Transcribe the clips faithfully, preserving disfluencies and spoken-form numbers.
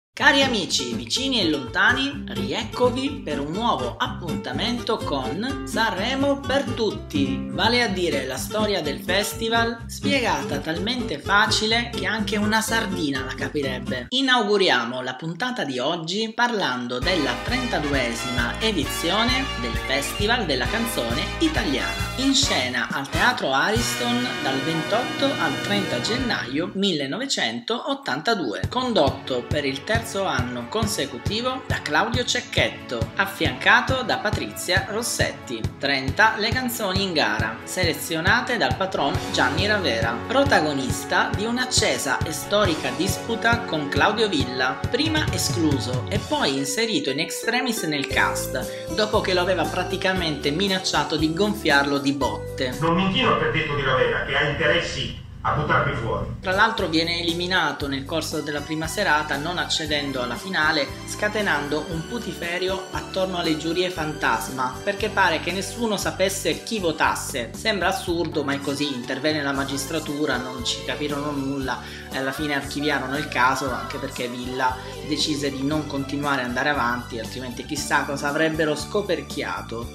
Cari amici, vicini e lontani, rieccovi per un nuovo appuntamento con Sanremo per tutti, vale a dire la storia del festival spiegata talmente facile che anche una sardina la capirebbe. Inauguriamo la puntata di oggi parlando della trentaduesima edizione del Festival della Canzone Italiana, in scena al Teatro Ariston dal ventotto al trenta gennaio millenovecentottantadue, condotto per il terzo anno consecutivo da Claudio Cecchetto, affiancato da Patrizia Rossetti. trenta le canzoni in gara, selezionate dal patron Gianni Ravera, protagonista di un'accesa e storica disputa con Claudio Villa, prima escluso e poi inserito in extremis nel cast, dopo che lo aveva praticamente minacciato di gonfiarlo di botte. Non mi inchino per detto di Ravera, che ha interessi a buttarmi fuori. Tra l'altro viene eliminato nel corso della prima serata, non accedendo alla finale, scatenando un putiferio attorno alle giurie fantasma, perché pare che nessuno sapesse chi votasse. Sembra assurdo, ma è così. Intervenne la magistratura, non ci capirono nulla e alla fine archiviarono il caso, anche perché Villa decise di non continuare ad andare avanti, altrimenti chissà cosa avrebbero scoperchiato.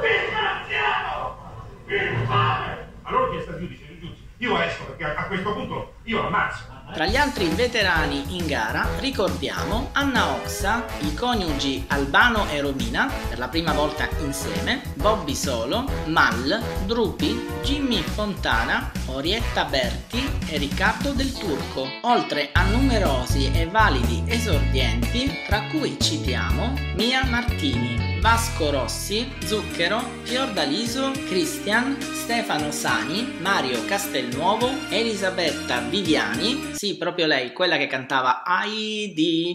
Allora chiesta al giudice, il giudice, io esco perché a questo punto io ammazzo. Tra gli altri veterani in gara ricordiamo Anna Oxa, i coniugi Albano e Romina, per la prima volta insieme, Bobby Solo, Mal, Drupi, Jimmy Fontana, Orietta Berti e Riccardo Del Turco, oltre a numerosi e validi esordienti, tra cui citiamo Mia Martini, Vasco Rossi, Zucchero, Fiordaliso, Christian, Stefano Sani, Mario Castelnuovo, Elisabetta Viviani, sì, proprio lei, quella che cantava Aidi,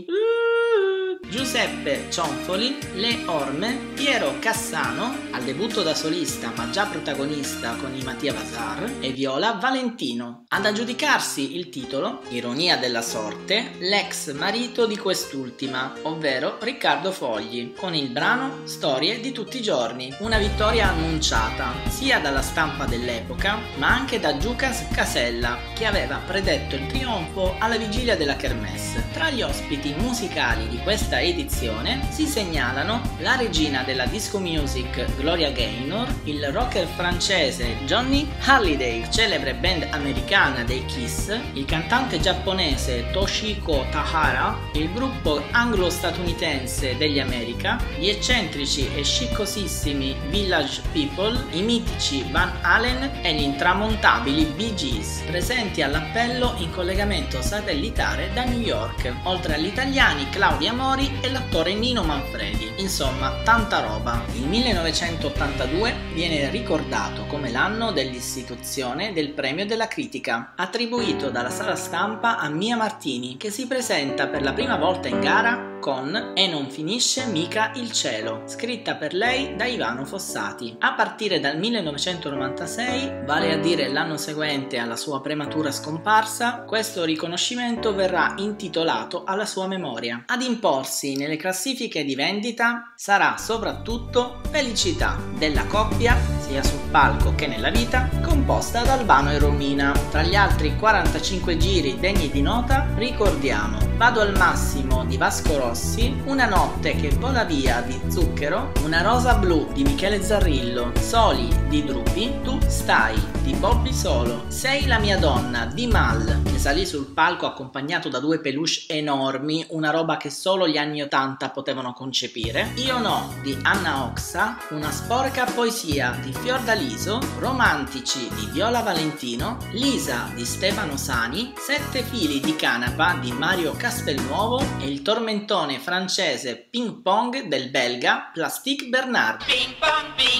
Giuseppe Cionfoli, Le Orme, Piero Cassano, al debutto da solista ma già protagonista con i Mattia Bazar, e Viola Valentino. Ad aggiudicarsi il titolo, ironia della sorte, l'ex marito di quest'ultima, ovvero Riccardo Fogli, con il brano Storie di tutti i giorni, una vittoria annunciata sia dalla stampa dell'epoca ma anche da Giucas Casella, che aveva predetto il trionfo alla vigilia della Kermesse. Tra gli ospiti musicali di questa edizione si segnalano la regina della disco music Gloria Gaynor, il rocker francese Johnny Hallyday, celebre band americana dei Kiss, il cantante giapponese Toshiko Tahara, il gruppo anglo-statunitense degli America, gli eccentrici e sciccosissimi Village People, i mitici Van Halen e gli intramontabili Bee Gees, presenti all'appello in collegamento satellitare da New York, oltre agli italiani Claudia Mori e l'attore Nino Manfredi. Insomma, tanta roba. Il millenovecentottantadue viene ricordato come l'anno dell'istituzione del Premio della Critica, attribuito dalla sala stampa a Mia Martini, che si presenta per la prima volta in gara con E non finisce mica il cielo, scritta per lei da Ivano Fossati. A partire dal millenovecentonovantasei, vale a dire l'anno seguente alla sua prematura scomparsa, questo riconoscimento verrà intitolato alla sua memoria. Ad imporsi nelle classifiche di vendita sarà soprattutto Felicità, della coppia, sia sul palco che nella vita, composta da Albano e Romina. Tra gli altri quarantacinque giri degni di nota ricordiamo Vado al massimo di Vasco Rossi, Una notte che vola via di Zucchero, Una rosa blu di Michele Zarrillo, Soli di Drupi, Tu stai di Bobby Solo, Sei la mia donna di Mal, che salì sul palco accompagnato da due peluche enormi, una roba che solo gli anni ottanta potevano concepire, Io no di Anna Oxa, Una sporca poesia di Fiordaliso, Romantici di Viola Valentino, Lisa di Stefano Sani, Sette fili di canapa di Mario Castelnuovo e il tormentone francese Ping Pong del belga Plastic Bernard. Ping pong, ping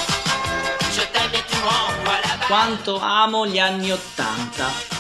pong, je t'aime tu voilà. Quanto amo gli anni ottanta.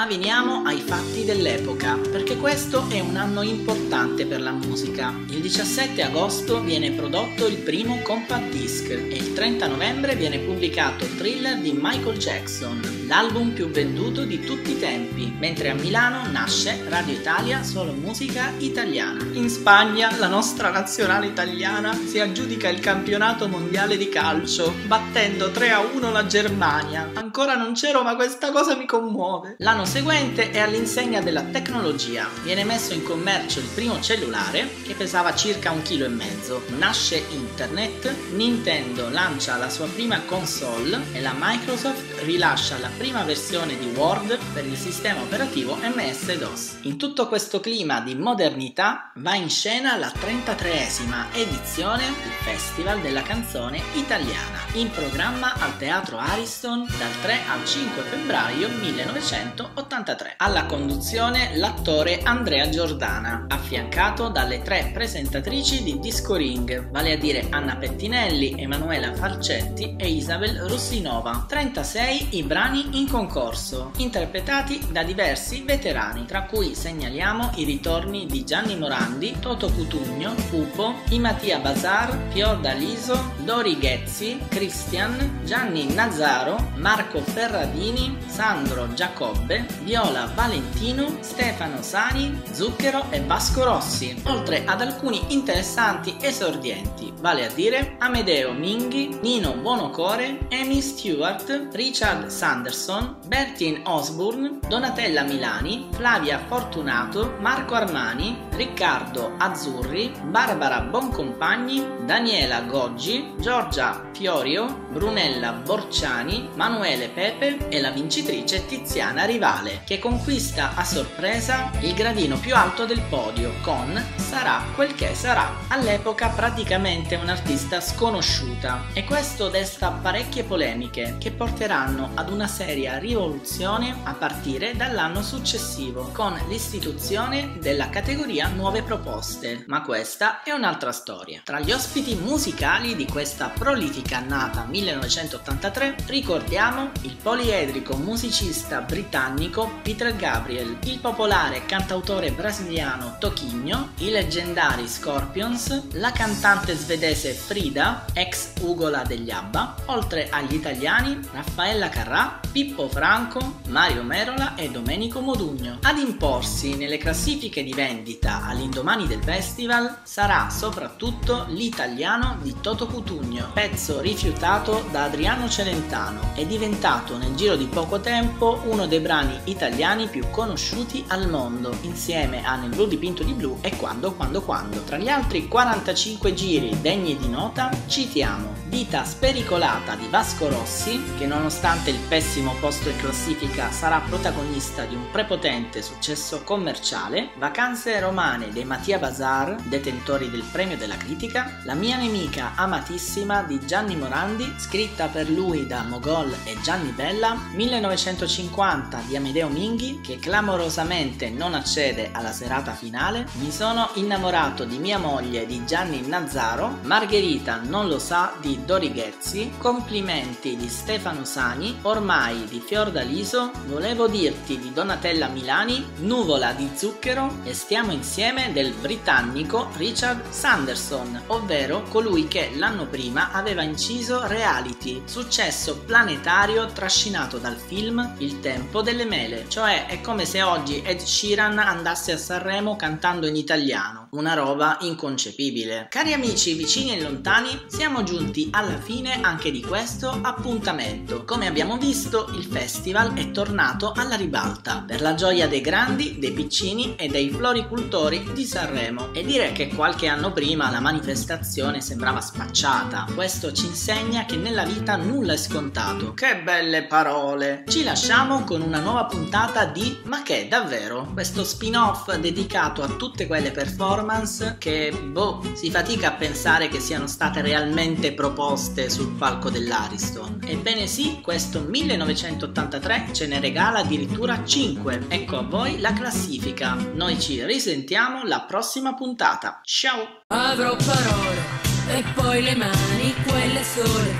Ma veniamo ai fatti dell'epoca, perché questo è un anno importante per la musica. Il diciassette agosto viene prodotto il primo compact disc e il trenta novembre viene pubblicato Thriller di Michael Jackson, l'album più venduto di tutti i tempi, mentre a Milano nasce Radio Italia, solo musica italiana. In Spagna la nostra nazionale italiana si aggiudica il campionato mondiale di calcio, battendo tre a uno la Germania. Ancora non c'ero, ma questa cosa mi commuove. L'anno seguente è all'insegna della tecnologia. Viene messo in commercio il primo cellulare, che pesava circa un chilo e mezzo. Nasce internet, Nintendo lancia la sua prima console e la Microsoft rilascia la prima versione di Word per il sistema operativo M S DOS. In tutto questo clima di modernità va in scena la trentatreesima edizione del Festival della Canzone Italiana, in programma al Teatro Ariston dal tre al cinque febbraio millenovecentottantatré. Alla conduzione l'attore Andrea Giordana, affiancato dalle tre presentatrici di Disco Ring, vale a dire Anna Pettinelli, Emanuela Falcetti e Isabel Russinova. trentasei i brani in concorso, interpretati da diversi veterani, tra cui segnaliamo i ritorni di Gianni Morandi, Toto Cutugno, Pupo, I Mattia Bazar, Fiordaliso, Dori Ghezzi, Christian, Gianni Nazzaro, Marco Ferradini, Sandro Giacobbe, Viola Valentino, Stefano Sani, Zucchero e Vasco Rossi, oltre ad alcuni interessanti esordienti, vale a dire Amedeo Minghi, Nino Buonocore, Amy Stewart, Richard Sanderson, Bertin Osborne, Donatella Milani, Flavia Fortunato, Marco Armani, Riccardo Azzurri, Barbara Boncompagni, Daniela Goggi, Giorgia Fiorio, Brunella Borciani, Manuele Pepe e la vincitrice Tiziana Rivale, che conquista a sorpresa il gradino più alto del podio con Sarà quel che sarà, all'epoca praticamente un'artista sconosciuta, e questo desta parecchie polemiche che porteranno ad una seria rivoluzione a partire dall'anno successivo con l'istituzione della categoria Nuove Proposte, ma questa è un'altra storia. Tra gli ospiti musicali di questa prolifica annata millenovecentottantatré ricordiamo il poliedrico musicista britannico Peter Gabriel, il popolare cantautore brasiliano Toquinho, i leggendari Scorpions, la cantante svedese Frida, ex Ugola degli ABBA, oltre agli italiani Raffaella Carrà, Pippo Franco, Mario Merola e Domenico Modugno. Ad imporsi nelle classifiche di vendita all'indomani del festival sarà soprattutto l'italiano di Toto Cutugno, pezzo rifiutato da Adriano Celentano e diventato nel giro di poco tempo uno dei brani italiani più conosciuti al mondo, insieme a Nel blu dipinto di blu e Quando quando quando. Tra gli altri quarantacinque giri degni di nota citiamo Vita spericolata di Vasco Rossi, che nonostante il pessimo posto in classifica sarà protagonista di un prepotente successo commerciale, Vacanze romane dei Mattia Bazar, detentori del premio della critica, La mia nemica amatissima di Gianni Morandi, scritta per lui da Mogol e Gianni Bella, millenovecentocinquanta di Amedeo Minghi, che clamorosamente non accede alla serata finale, Mi sono innamorato di mia moglie di Gianni Nazzaro, Margherita non lo sa di Dori Ghezzi, Complimenti di Stefano Sani, Ormai di Fiordaliso, Volevo dirti di Donatella Milani, Nuvola di Zucchero e Stiamo insieme del britannico Richard Sanderson, ovvero colui che l'anno prima aveva inciso Reality, successo planetario trascinato dal film Il tempo delle mele, cioè è come se oggi Ed Sheeran andasse a Sanremo cantando in italiano, una roba inconcepibile. Cari amici vicini e lontani, siamo giunti alla fine anche di questo appuntamento. Come abbiamo visto, il festival è tornato alla ribalta, per la gioia dei grandi, dei piccini e dei floricultori di Sanremo. E dire che qualche anno prima la manifestazione sembrava spacciata, questo ci insegna che nella vita nulla è scontato. Che belle parole! Ci lasciamo con una nuova puntata di Ma che, davvero? Questo spin-off dedicato a tutte quelle performance che, boh, si fatica a pensare che siano state realmente proposte sul palco dell'Ariston. Ebbene sì, questo millenovecentottantatré ce ne regala addirittura cinque. Ecco a voi la classifica. Noi ci risentiamo la prossima puntata. Ciao! Avrò parole e poi le mani, quelle sole,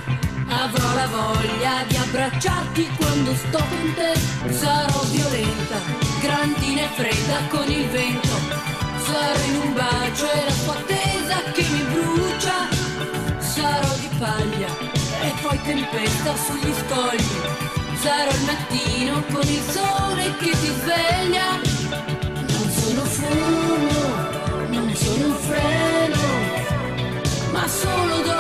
Avrò la voglia di abbracciarti quando sto con te. Sarò violenta, grandina e fredda con il vento. Sarò in un bacio e la tua attesa che mi brucia. Sarò di paglia e poi tempesta sugli scogli. Sarò il mattino con il sole che ti sveglia. Non sono fumo, non sono un freno, ma solo dolore.